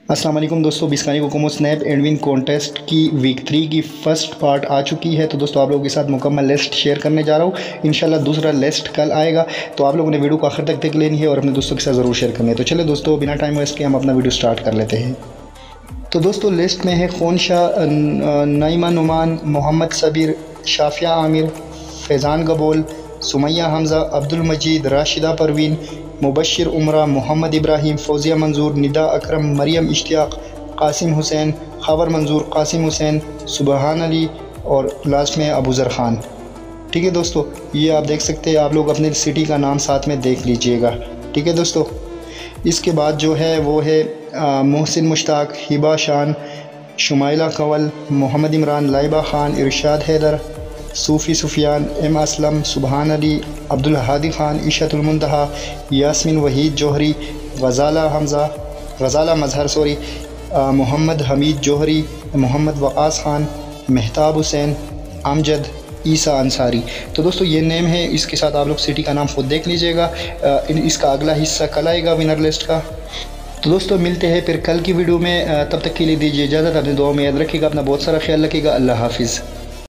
अस्सलाम वालेकुम दोस्तों, Bisconni Cocomo snap and win contest की वीक 3 की फ़र्स्ट पार्ट आ चुकी है। तो दोस्तों आप लोगों के साथ मुकम्मल लिस्ट शेयर करने जा रहा हूँ। इंशाल्लाह दूसरा लिस्ट कल आएगा, तो आप लोगों ने वीडियो को आखिर तक देख लेनी है और अपने दोस्तों के साथ ज़रूर शेयर करनी है। तो चलिए दोस्तों, बिना टाइम वेस्ट के हम अपना वीडियो स्टार्ट कर लेते हैं। तो दोस्तों लिस्ट में है खून शाह, नईमा नुमान, मोहम्मद सबीर, शाफिया आमिर, फैज़ान गबोल, सुमैया हमज़ा, अब्दुल मजीद, राशिदा परवीन, मुबशिर उमरा, मोहम्मद इब्राहिम, फौजिया मंजूर, निदा अकरम, मरियम इश्तियाक, कासिम हुसैन, खबर मंजूर, कासिम हुसैन, सुबहान अली और लास्ट में अबू ज़र खान। ठीक है दोस्तों, ये आप देख सकते हैं। आप लोग अपने सिटी का नाम साथ में देख लीजिएगा। ठीक है दोस्तों, इसके बाद जो है वो है मोहसिन मुश्ताक, हिबा शान, शुमाइला कंवल, मोहम्मद इमरान, लाइबा खान, इरशाद हैदर, सूफ़ी सुफियान, एम असलम, सुबहान अली, अब्दुल हादी खान, इशतुल मुंतहा, यास्मीन वहीद जौहरी, गज़ाला मजहर मोहम्मद हमीद जौहरी, मोहम्मद वक़ास खान, मेहताब हुसैन, अमजद, ईसा अंसारी। तो दोस्तों ये नेम है, इसके साथ आप लोग सिटी का नाम खुद देख लीजिएगा। इसका अगला हिस्सा कल आएगा विनर लिस्ट का। तो दोस्तों मिलते हैं फिर कल की वीडियो में। तब तक के लिए दीजिए इजाज़त। अपनी दुआ में याद रखिएगा, अपना बहुत सारा ख्याल रखिएगा। अल्लाह हाफिज़।